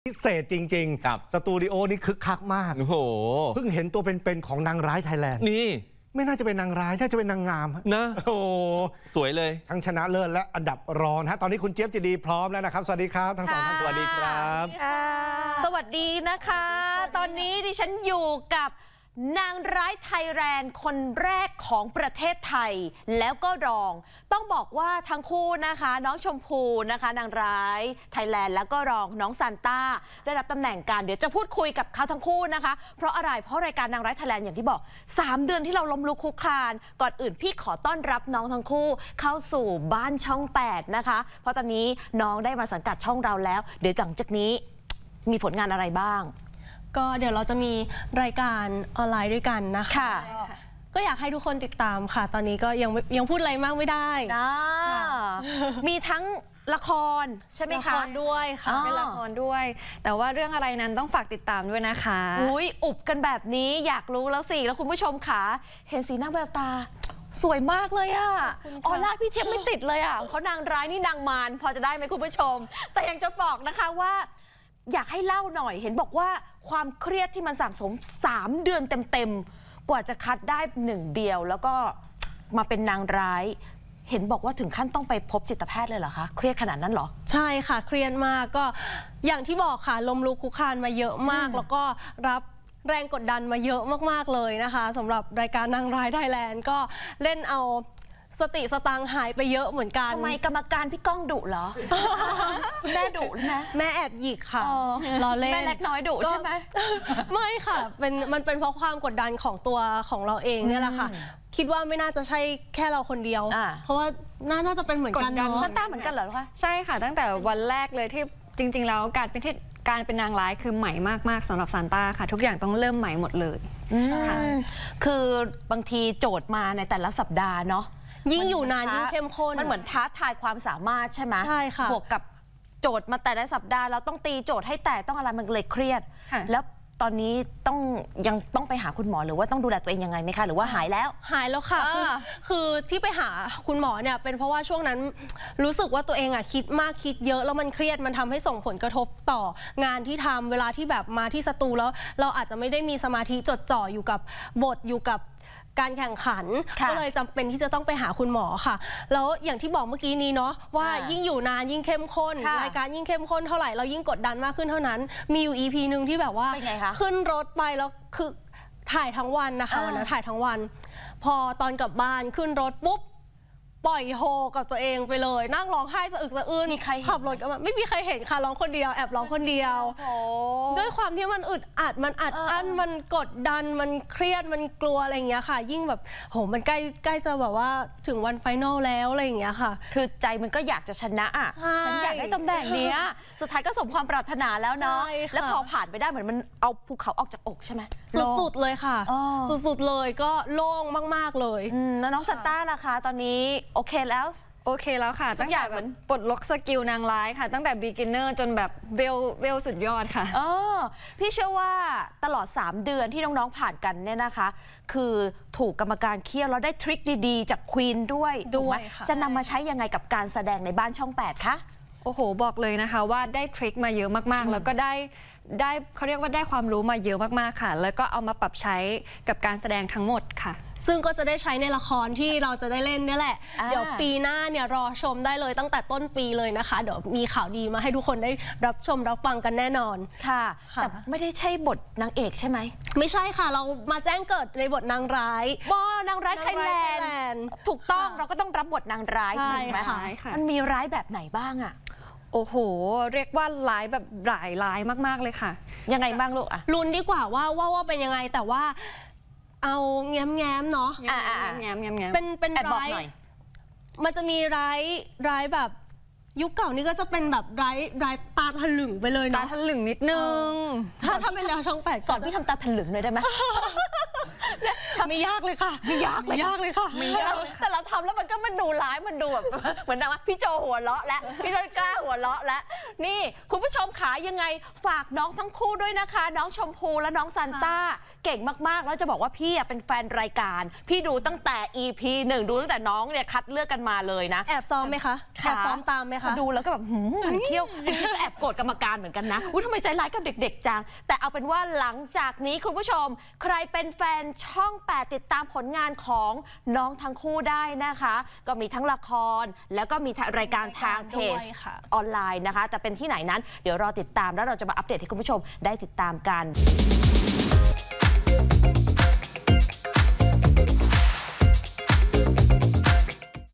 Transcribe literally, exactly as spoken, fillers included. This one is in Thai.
พิเศษจริงๆสตูดิโอนี้คึกคักมากโอ้โหเพิ่งเห็นตัวเป็นๆของนางร้ายไทยแลนด์นี่ไม่น่าจะเป็นนางร้ายน่าจะเป็นนางงามนะโอ้สวยเลยทั้งชนะเลิศและอันดับรองฮะตอนนี้คุณเจี๊ยบจะดีพร้อมแล้วนะครับสวัสดีครับทั้งสองท่านสวัสดีครับสวัสดีนะคะตอนนี้ดิฉันอยู่กับนางร้ายไทยแลนด์คนแรกของประเทศไทยแล้วก็รองต้องบอกว่าทั้งคู่นะคะน้องชมพูนะคะนางร้ายไทยแลนด์แล้วก็รองน้องซานต้าได้รับตำแหน่งการเดี๋ยวจะพูดคุยกับเขาทั้งคู่นะคะเพราะอะไรเพราะรายการนางร้ายไทยแลนด์อย่างที่บอกสามเดือนที่เราล้มลุกคลุกคลานก่อนอื่นพี่ขอต้อนรับน้องทั้งคู่เข้าสู่บ้านช่องแปดนะคะเพราะตอนนี้น้องได้มาสังกัดช่องเราแล้วเดี๋ยวหลังจากนี้มีผลงานอะไรบ้างก็เดี๋ยวเราจะมีรายการออนไลน์ด้วยกันนะคะก็อยากให้ทุกคนติดตามค่ะตอนนี้ก็ยังยังพูดอะไรมากไม่ได้มีทั้งละครใช่ไหมคะละครด้วยค่ะเป็นละครด้วยแต่ว่าเรื่องอะไรนั้นต้องฝากติดตามด้วยนะคะอุ้ยอุบกันแบบนี้อยากรู้แล้วสิแล้วคุณผู้ชมค่ะเห็นสีหน้าแววตาสวยมากเลยอะออร่าพี่เจี๊ยบไม่ติดเลยอะเขานางร้ายนี่นางมารพอจะได้ไหมคุณผู้ชมแต่ยังจะบอกนะคะว่าอยากให้เล่าหน่อยเห็นบอกว่าความเครียดที่มันสะสมสามเดือนเต็มๆกว่าจะคัดได้หนึ่งเดียวแล้วก็มาเป็นนางร้ายเห็นบอกว่าถึงขั้นต้องไปพบจิตแพทย์เลยเหรอคะเครียดขนาดนั้นเหรอใช่ค่ะเครียดมากก็อย่างที่บอกค่ะล้มลุกคลุกคลานมาเยอะมากแล้วก็รับแรงกดดันมาเยอะมากๆเลยนะคะสำหรับรายการนางร้ายไทยแลนด์ก็เล่นเอาสติสตังหายไปเยอะเหมือนกันทำไมกรรมการพี่ก้องดุเหรอ แม่ดุนะแม่แอบหยิกค่ะรอเล่นแม่เล็กน้อยดุใช่ไหมไม่ค่ะเป็นมันเป็นเพราะความกดดันของตัวของเราเองเนี่ยแหละค่ะคิดว่าไม่น่าจะใช่แค่เราคนเดียวเพราะว่าน่าจะเป็นเหมือนกันเนาะซันต้าเหมือนกันเหรอคะใช่ค่ะตั้งแต่วันแรกเลยที่จริงๆแล้วการเป็นการเป็นนางร้ายคือใหม่มากๆสำหรับซานต้าค่ะทุกอย่างต้องเริ่มใหม่หมดเลยค่ะคือบางทีโจทย์มาในแต่ละสัปดาห์เนาะยิ่งอยู่นานยิ่งเข้มข้นมันเหมือนท้าทายความสามารถใช่ไหมใช่ค่ะบวกกับโจทย์มาแต่ละสัปดาห์เราต้องตีโจทย์ให้แต่ต้องอะไรมันเลยเครียดแล้วตอนนี้ต้องยังต้องไปหาคุณหมอหรือว่าต้องดูแลตัวเองยังไงไหมคะหรือว่าหายแล้วหายแล้วค่ะคือคือที่ไปหาคุณหมอเนี่ยเป็นเพราะว่าช่วงนั้นรู้สึกว่าตัวเองอ่ะคิดมากคิดเยอะแล้วมันเครียดมันทำให้ส่งผลกระทบต่องานที่ทำเวลาที่แบบมาที่สตูแล้วเราอาจจะไม่ได้มีสมาธิจดจ่ออยู่กับบทอยู่กับการแข่งขันก็เลยจำเป็นที่จะต้องไปหาคุณหมอค่ะแล้วอย่างที่บอกเมื่อกี้นี้เนาะว่ายิ่งอยู่นานยิ่งเข้มข้นรายการยิ่งเข้มข้นเท่าไหร่เรายิ่งกดดันมากขึ้นเท่านั้นมีอยู่ อี พี หนึ่งที่แบบว่าขึ้นรถไปแล้วคือถ่ายทั้งวันนะคะวันนั้นถ่ายทั้งวันพอตอนกลับบ้านขึ้นรถปุ๊บปล่อยโฮกับตัวเองไปเลยนั่งร้องไห้สะอึกสะอื้นขับรถกันมาไม่มีใครเห็นค่ะร้องคนเดียวแอบร้องคนเดียวด้วยความที่มันอึดอัดมันอัดอั้นมันกดดันมันเครียดมันกลัวอะไรอย่างเงี้ยค่ะยิ่งแบบโหมันใกล้ใกล้จะแบบว่าถึงวันไฟนอลแล้วอะไรอย่างเงี้ยค่ะคือใจมันก็อยากจะชนะอ่ะฉันอยากได้ตำแหน่งนี้สุดท้ายก็สมความปรารถนาแล้วเนาะแล้วพอผ่านไปได้เหมือนมันเอาภูเขาออกจากอกใช่ไหมสุดๆเลยค่ะสุดๆเลยก็โล่งมากๆเลยแล้วน้องซานต้าล่ะคะตอนนี้โอเคแล้วโอเคแล้วค่ะตั้งแต่แบบปลดล็อกสกิลนางร้ายค่ะตั้งแต่ beginner จนแบบเวลเวลสุดยอดค่ะเออพี่เชื่อว่าตลอดสามเดือนที่น้องๆผ่านกันเนี่ยนะคะคือถูกกรรมการเคี่ยวแล้วได้ทริคดีๆจากควีนด้วยด้วยจะนำมาใช้ยังไงกับการแสดงในบ้านช่องแปดคะโอ้โหบอกเลยนะคะว่าได้ทริคมาเยอะมากๆแล้วก็ได้ได้เขาเรียกว่าได้ความรู้มาเยอะมากๆค่ะแล้วก็เอามาปรับใช้กับการแสดงทั้งหมดค่ะซึ่งก็จะได้ใช้ในละครที่เราจะได้เล่นนี่แหละเดี๋ยวปีหน้าเนี่ยรอชมได้เลยตั้งแต่ต้นปีเลยนะคะเดี๋ยวมีข่าวดีมาให้ทุกคนได้รับชมรับฟังกันแน่นอนค่ะแต่ไม่ได้ใช่บทนางเอกใช่ไหมไม่ใช่ค่ะเรามาแจ้งเกิดในบทนางร้ายบอนางร้ายไทยแลนด์ถูกต้องเราก็ต้องรับบทนางร้ายถูกไหมมันมีร้ายแบบไหนบ้างอะโอ้โหเรียกว่าร้ายแบบหลายร้ายมากๆเลยค่ะยังไงบ้างลูกอะลุ้นดีกว่าว่าว่าว่าเป็นยังไงแต่ว่าเอาแง้มแง้มเนาะแง้มแง้มแง้มแง้มเป็นเป็นร้ายมันจะมีร้ายร้ายแบบยุคเก่านี่ก็จะเป็นแบบร้ายร้ายตาถลึงไปเลยเนาะตาถลึงนิดนึงถ้าถ้าเป็นดาวช่องแปดสอนพี่ทำตาถลึงเลยได้ไหมไม่ยากเลยค่ะไม่ยากไม่ยากเลยค่ะไม่ยากแต่เราทำแล้วมันก็มันดูร้ายมันดูแบบเหมือนว่าพี่โจหัวเราะและพี่ต้นกล้าหัวเราะและนี่คุณผู้ชมขายังไงฝากน้องทั้งคู่ด้วยนะคะน้องชมพูและน้องซันต้าเก่งมากๆแล้วจะบอกว่าพี่เป็นแฟนรายการพี่ดูตั้งแต่ อี พี หนึ่งดูตั้งแต่น้องเนี่ยคัดเลือกกันมาเลยนะแอบซ้อมไหมคะแอบซ้อมตามไหมคะดูแล้วก็แบบหืมมันเขี้ยวพี่ก็แอบโกรธกรรมการเหมือนกันนะอุ้ยทำไมใจร้ายกับเด็กๆจังแต่เอาเป็นว่าหลังจากนี้คุณผู้ชมใครเป็นแฟนช่องแปดติดตามผลงานของน้องทั้งคู่ได้นะคะก็มีทั้งละครแล้วก็มีรายการทางเพจออนไลน์นะคะจะเป็นที่ไหนนั้นเดี๋ยวรอติดตามแล้วเราจะมาอัปเดตให้คุณผู้ชมได้ติดตามกัน